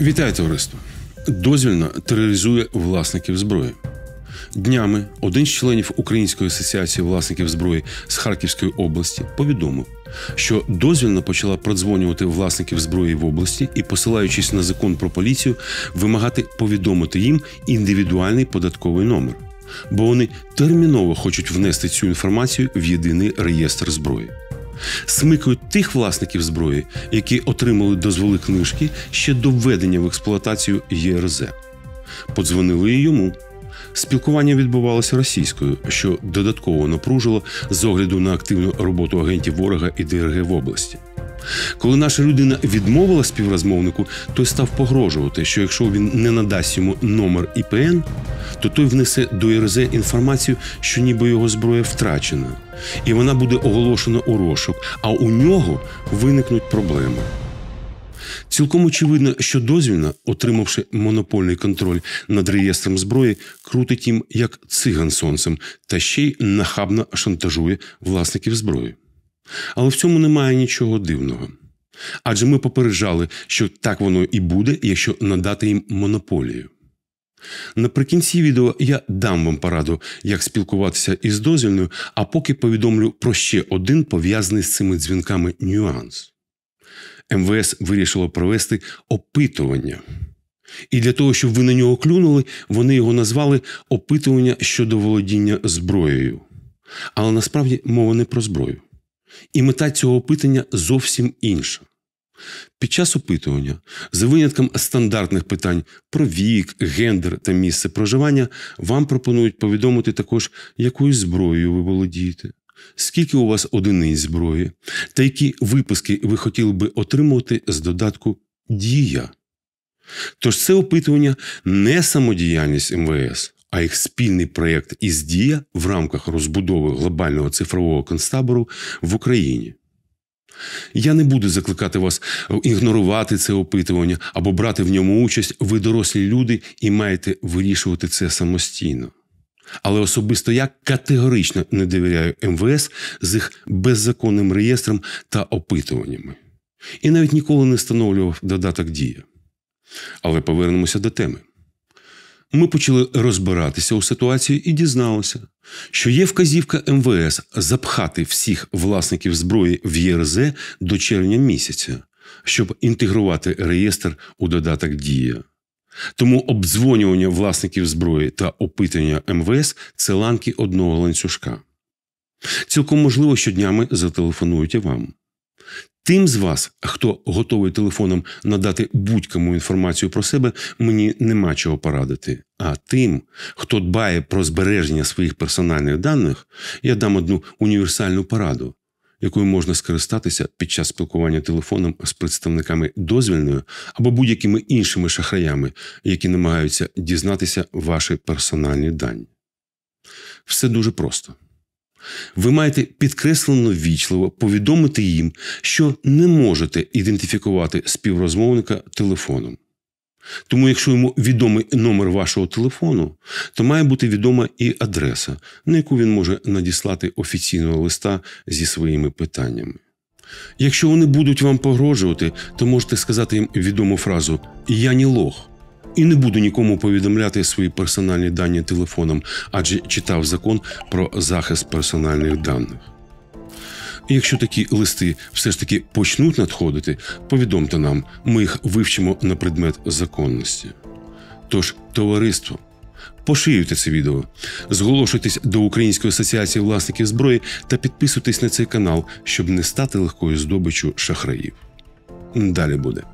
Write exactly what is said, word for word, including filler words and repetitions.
Вітаю, товариство! Дозвільна тероризує власників зброї. Днями один з членів Української асоціації власників зброї з Харківської області повідомив, що дозвільна почала продзвонювати власників зброї в області і, посилаючись на закон про поліцію, вимагати повідомити їм індивідуальний податковий номер. Бо вони терміново хочуть внести цю інформацію в єдиний реєстр зброї. Смикають тих власників зброї, які отримали дозволи книжки ще до введення в експлуатацію Є Ер Зет. Подзвонили і йому. Спілкування відбувалося російською, що додатково напружило з огляду на активну роботу агентів ворога і Де Ер Ге в області. Коли наша людина відмовила співрозмовнику, той став погрожувати, що якщо він не надасть йому номер І Пе Ен, то той внесе до Є Ер Зет інформацію, що ніби його зброя втрачена, і вона буде оголошена у розшук, а у нього виникнуть проблеми. Цілком очевидно, що дозвільна, отримавши монопольний контроль над реєстром зброї, крутить їм як циган сонцем та ще й нахабно шантажує власників зброї. Але в цьому немає нічого дивного. Адже ми попереджали, що так воно і буде, якщо надати їм монополію. Наприкінці відео я дам вам пораду, як спілкуватися із дозвільною, а поки повідомлю про ще один пов'язаний з цими дзвінками нюанс. Ем Ве Ес вирішило провести опитування. І для того, щоб ви на нього клюнули, вони його назвали «Опитування щодо володіння зброєю». Але насправді мова не про зброю. І мета цього опитання зовсім інша. Під час опитування, за винятком стандартних питань про вік, гендер та місце проживання, вам пропонують повідомити також, якою зброєю ви володієте, скільки у вас одиниць зброї, та які випуски ви хотіли би отримувати з додатку «Дія». Тож це опитування не самодіяльність Ем Ве Ес, а їх спільний проєкт із Дія в рамках розбудови глобального цифрового концтабору в Україні. Я не буду закликати вас ігнорувати це опитування або брати в ньому участь. Ви дорослі люди і маєте вирішувати це самостійно. Але особисто я категорично не довіряю Ем Ве Ес з їх беззаконним реєстром та опитуваннями. І навіть ніколи не встановлював додаток Дія. Але повернемося до теми. Ми почали розбиратися у ситуації і дізналися, що є вказівка Ем Ве Ес запхати всіх власників зброї в Є Ер Зет до червня місяця, щоб інтегрувати реєстр у додаток Дія. Тому обдзвонювання власників зброї та опитування Ем Ве Ес – це ланки одного ланцюжка. Цілком можливо, що днями зателефонують і вам. Тим з вас, хто готовий телефоном надати будь-кому інформацію про себе, мені нема чого порадити. А тим, хто дбає про збереження своїх персональних даних, я дам одну універсальну пораду, якою можна скористатися під час спілкування телефоном з представниками дозвільної або будь-якими іншими шахраями, які намагаються дізнатися ваші персональні дані. Все дуже просто. Ви маєте підкреслено ввічливо повідомити їм, що не можете ідентифікувати співрозмовника телефоном. Тому якщо йому відомий номер вашого телефону, то має бути відома і адреса, на яку він може надіслати офіційного листа зі своїми питаннями. Якщо вони будуть вам погрожувати, то можете сказати їм відому фразу «Я не лох». І не буду нікому повідомляти свої персональні дані телефоном, адже читав закон про захист персональних даних. І якщо такі листи все ж таки почнуть надходити, повідомте нам, ми їх вивчимо на предмет законності. Тож, товариство, поширюйте це відео, зголошуйтесь до Української асоціації власників зброї та підписуйтесь на цей канал, щоб не стати легкою здобиччю шахраїв. Далі буде.